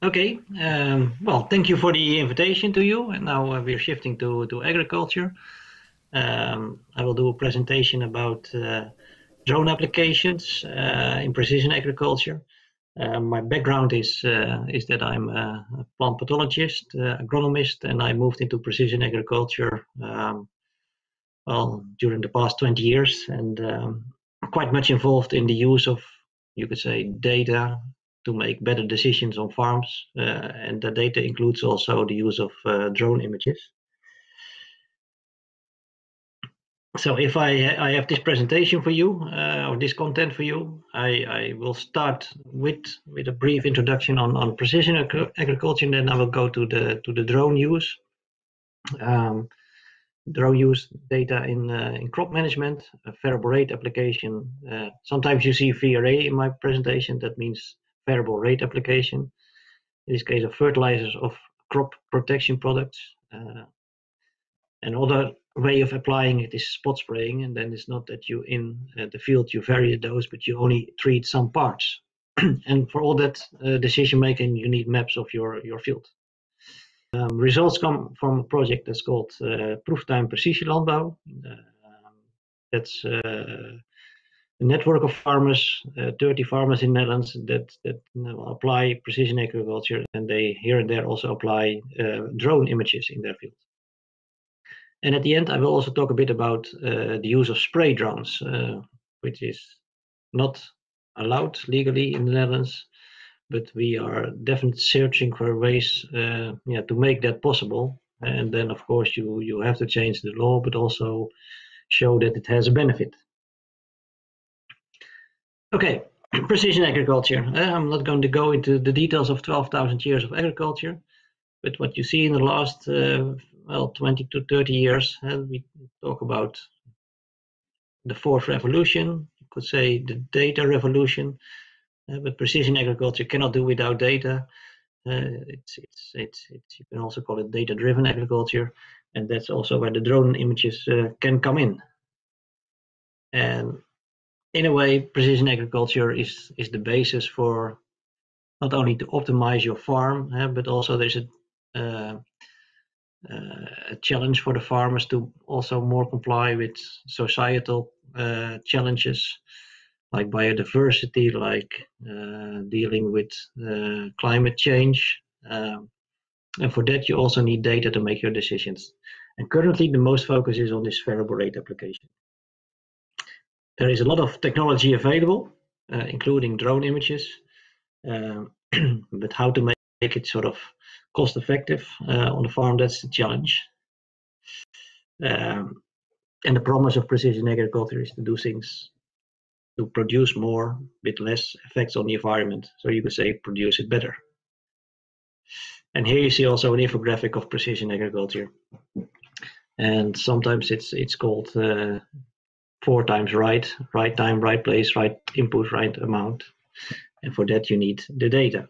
Okay, well, thank you for the invitation to you. And now we're shifting to agriculture. I will do a presentation about drone applications in precision agriculture. My background is that I'm a plant pathologist, agronomist, and I moved into precision agriculture well during the past 20 years, and quite much involved in the use of, you could say, data to make better decisions on farms, and the data includes also the use of drone images. So if I have this presentation for you, or this content for you, I will start with a brief introduction on precision agriculture, and then I will go to the drone use. Drone use data in crop management, variable rate application. Sometimes you see VRA in my presentation. That means variable rate application. In this case, of fertilizers of crop protection products. Another way of applying it is spot spraying, and then it's not that you in the field you vary the dose, but you only treat some parts. And for all that decision making, you need maps of your field. Results come from a project that's called Proeftime Precisie Landbouw. That's a network of farmers, 30 farmers in the Netherlands that apply precision agriculture, and they here and there also apply drone images in their field. And at the end, I will also talk a bit about the use of spray drones, which is not allowed legally in the Netherlands, but we are definitely searching for ways to make that possible. And then, of course, you have to change the law, but also show that it has a benefit. Okay, precision agriculture. I'm not going to go into the details of 12,000 years of agriculture, but what you see in the last 20 to 30 years, we talk about the fourth revolution, you could say the data revolution, but precision agriculture cannot do without data. You can also call it data-driven agriculture, and that's also where the drone images can come in. And in a way, precision agriculture is the basis for not only to optimize your farm, but also there's a challenge for the farmers to also more comply with societal challenges like biodiversity, like dealing with climate change. And for that, you also need data to make your decisions. And currently, the most focus is on this variable rate application. There is a lot of technology available, including drone images, but how to make it sort of cost effective on the farm, that's the challenge. And the promise of precision agriculture is to do things to produce more with less effects on the environment. So you could say produce it better. And here you see also an infographic of precision agriculture. And sometimes it's called 4 times right time, right place, right input, right amount. And for that you need the data.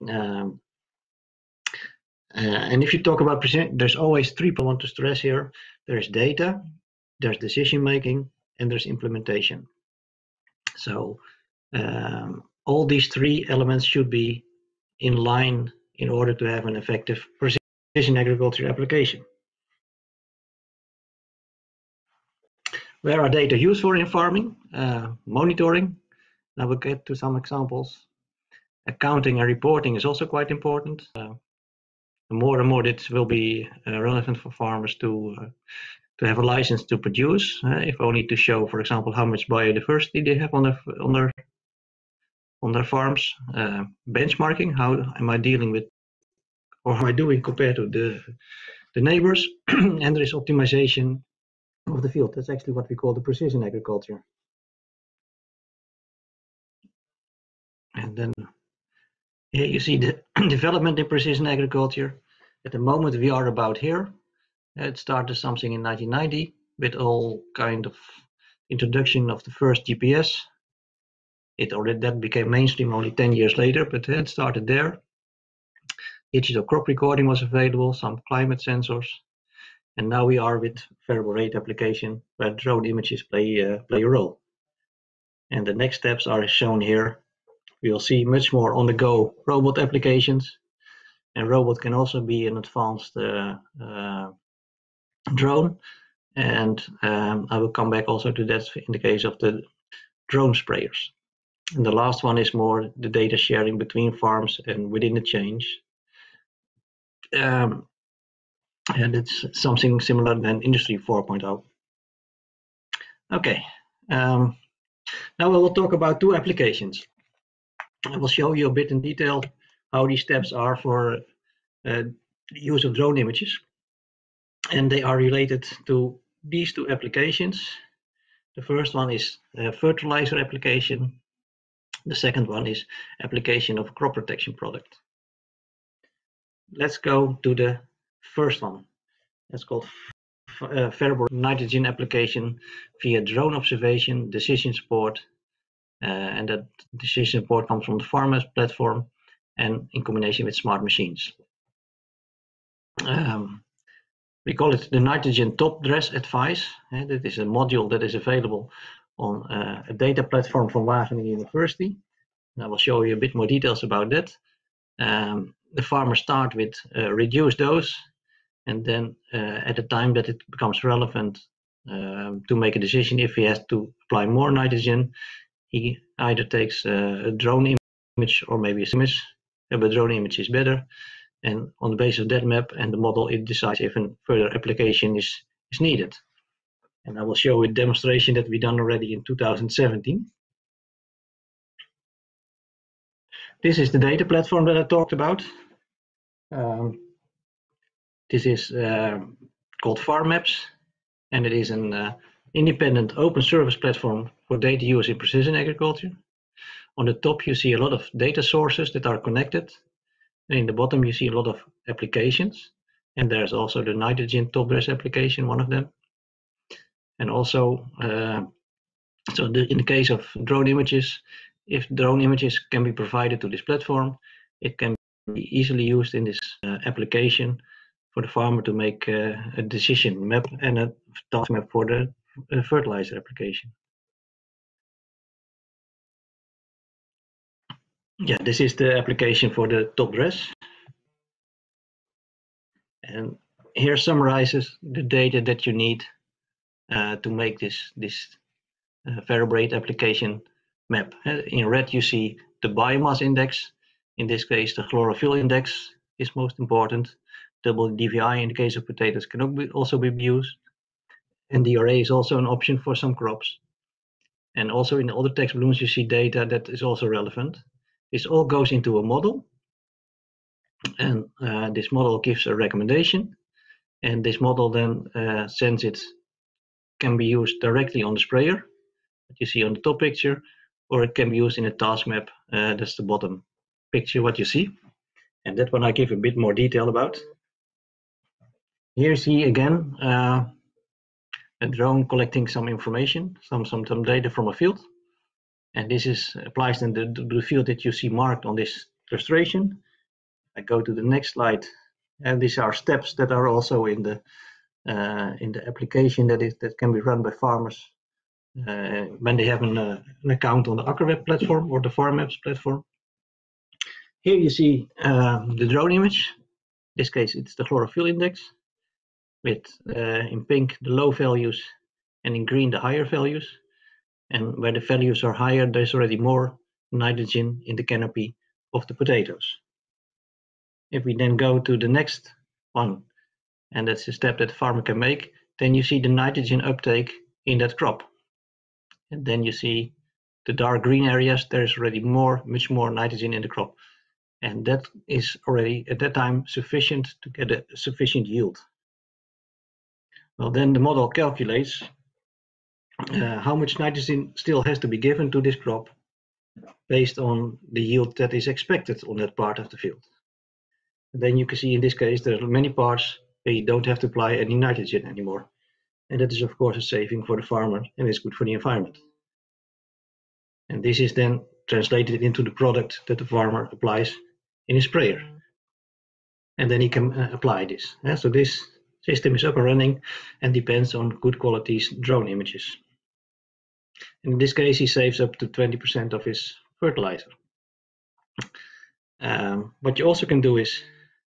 And if you talk about precision, there's always 3 I want to stress here. There's data, there's decision making, and there's implementation. So all these 3 elements should be in line in order to have an effective precision agriculture application. Where are data used for in farming? Monitoring. Now we'll get to some examples. Accounting and reporting is also quite important. More and more it will be relevant for farmers to have a license to produce, if only to show, for example, how much biodiversity they have on their farms. Benchmarking, how am I dealing with, or how am I doing compared to the neighbors? And there is optimization of the field. That's actually what we call the precision agriculture. And then here you see the development in precision agriculture. At the moment we are about here. It started something in 1990 with all kind of introduction of the first GPS. That became mainstream only 10 years later, but it started there. Digital crop recording was available, some climate sensors, and now we are with variable rate application where drone images play a role. And the next steps are shown here. We will see much more on-the-go robot applications, And robot can also be an advanced drone. And I will come back also to that in the case of the drone sprayers. And the last one is more the data sharing between farms and within the chain. And it's something similar than Industry 4.0. Okay, now I will talk about two applications. I will show you a bit in detail how these steps are for the use of drone images. And they are related to these two applications. The first one is a fertilizer application. The second one is application of crop protection product. Let's go to the first one. It's called variable nitrogen application via drone observation, decision support, and that decision support comes from the Farm platform and in combination with smart machines. We call it the Nitrogen Top Dress Advice. That is a module that is available on a data platform from Wageningen University. And I will show you a bit more details about that. The farmers start with reduced dose, and then at the time that it becomes relevant to make a decision if he has to apply more nitrogen, he either takes a drone image or maybe a image, but drone image is better. And on the basis of that map and the model, it decides if a further application is needed. And I will show a demonstration that we done already in 2017. This is the data platform that I talked about. This is called FarmMaps, and it is an independent open service platform for data use in precision agriculture. On the top, you see a lot of data sources that are connected. And in the bottom, you see a lot of applications. And there's also the nitrogen top dress application, one of them. And also, in the case of drone images, if drone images can be provided to this platform, it can be easily used in this application for the farmer to make a decision map and a task map for the fertilizer application. Yeah, this is the application for the top dress. And here summarizes the data that you need to make this variable application map. In red, you see the biomass index. In this case, the chlorophyll index is most important. WDVI in the case of potatoes can also be used. And DRA is also an option for some crops. And also in the other text balloons, you see data that is also relevant. This all goes into a model. And this model gives a recommendation. And this model then sends it, can be used directly on the sprayer, that you see on the top picture, or it can be used in a task map. That's the bottom picture, what you see. And that one I give a bit more detail about. Here you see again a drone collecting some information, some data from a field. And this applies then to the field that you see marked on this illustration. I go to the next slide, and these are steps that are also in the application that can be run by farmers when they have an account on the AckerWeb platform or the FarmMaps platform. Here you see the drone image. In this case, it's the chlorophyll index, with in pink the low values and in green the higher values. And where the values are higher, there's already more nitrogen in the canopy of the potatoes. If we then go to the next one, and that's a step that the farmer can make, then you see the nitrogen uptake in that crop. And then you see the dark green areas, there's already much more nitrogen in the crop. And that is already at that time sufficient to get a sufficient yield. Well, then the model calculates how much nitrogen still has to be given to this crop based on the yield that is expected on that part of the field. And then you can see in this case there are many parts where you don't have to apply any nitrogen anymore. And that is of course a saving for the farmer, and it's good for the environment. And this is then translated into the product that the farmer applies in his sprayer. And then he can apply this. So this system is up and running and depends on good quality drone images. In this case, he saves up to 20% of his fertilizer. What you also can do is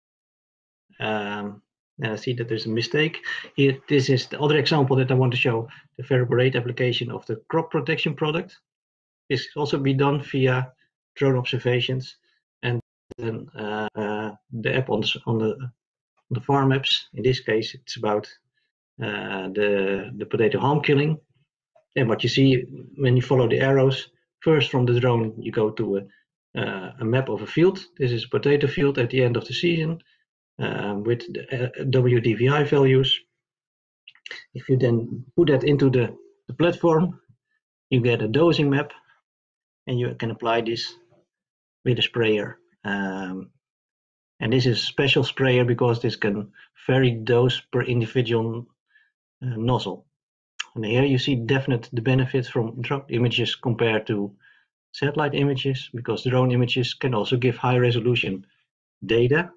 And I see that there's a mistake here. This is the other example that I want to show, the variable rate application of the crop protection product. This can also be done via drone observations, and then the app on the farm apps. In this case, it's about the potato harm killing. And what you see when you follow the arrows, first from the drone you go to a map of a field. This is a potato field at the end of the season with the WDVI values. If you then put that into the platform, you get a dosing map, and you can apply this with a sprayer. And this is a special sprayer because this can vary dose per individual nozzle. And here you see definite the benefits from drone images compared to satellite images, because drone images can also give high resolution data.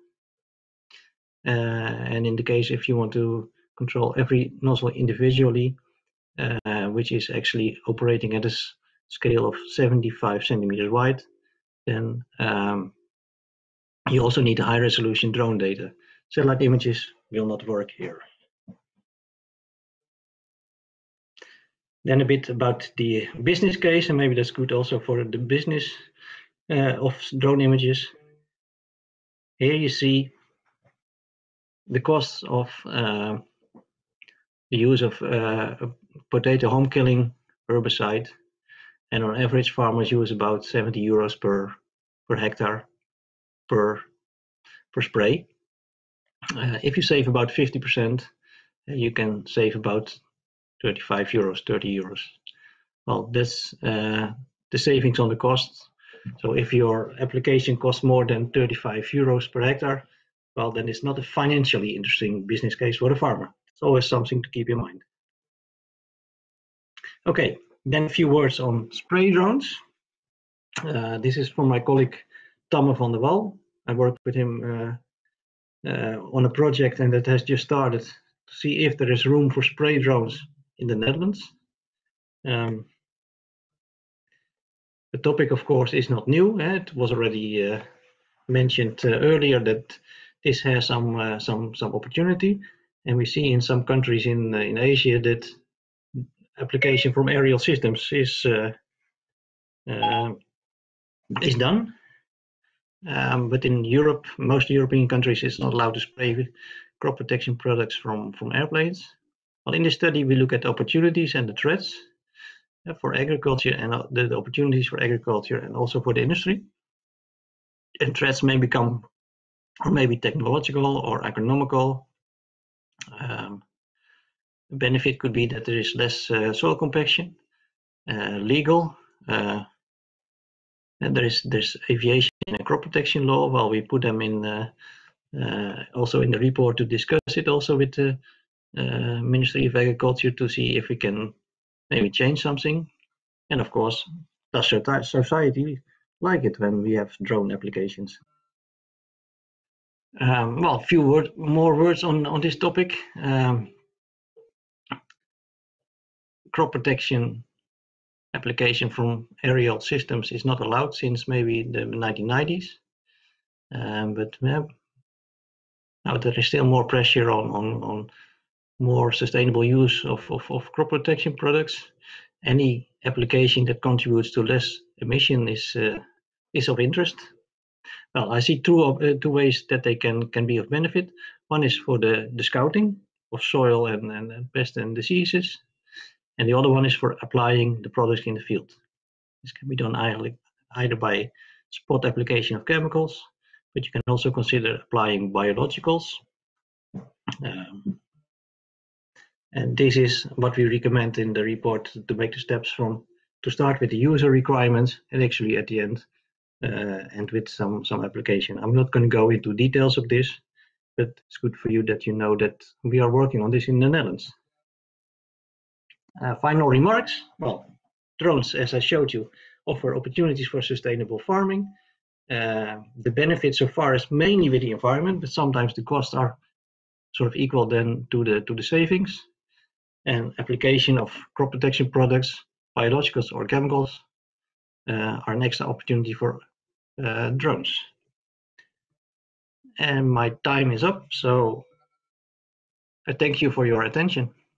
And in the case if you want to control every nozzle individually, which is actually operating at a scale of 75 centimeters wide, then you also need high resolution drone data. Satellite images will not work here. Then a bit about the business case, and maybe that's good also for the business of drone images. Here you see the costs of the use of potato harm killing herbicide, and on average farmers use about 70 euros per hectare per spray. If you save about 50%, you can save about 35 euros, 30 euros. Well, that's the savings on the cost. So if your application costs more than 35 euros per hectare, well, then it's not a financially interesting business case for the farmer. It's always something to keep in mind. Okay, then a few words on spray drones. This is from my colleague Tamme van der Wal. I worked with him on a project, and that has just started to see if there is room for spray drones in the Netherlands. The topic, of course, is not new. It was already mentioned earlier that this has some opportunity, and we see in some countries in Asia that application from aerial systems is done. But in Europe, most European countries, it's not allowed to spray crop protection products from airplanes. Well, in this study, we look at opportunities and the threats for agriculture, and the opportunities for agriculture and also for the industry. And threats may become, or maybe technological or economical. The benefit could be that there is less soil compaction, legal. And there's aviation and crop protection law. Well, we put them in also in the report to discuss it also with the Ministry of Agriculture to see if we can maybe change something. And of course, does society like it when we have drone applications? Well, a few more words on this topic. Crop protection application from aerial systems is not allowed since maybe the 1990s. But now there is still more pressure on more sustainable use of crop protection products. Any application that contributes to less emission is of interest. Well, I see two ways that they can be of benefit. One is for the scouting of soil and pests and diseases, and the other one is for applying the products in the field. This can be done either by spot application of chemicals, but you can also consider applying biologicals. And this is what we recommend in the report, to make the steps to start with the user requirements and actually at the end and with some application. I'm not going to go into details of this, but it's good for you that you know that we are working on this in the Netherlands. Final remarks. Well, drones, as I showed you, offer opportunities for sustainable farming. The benefit so far is mainly with the environment, but sometimes the costs are sort of equal then to the savings. And application of crop protection products, biologicals or chemicals, are next opportunity for drones. And my time is up, so I thank you for your attention.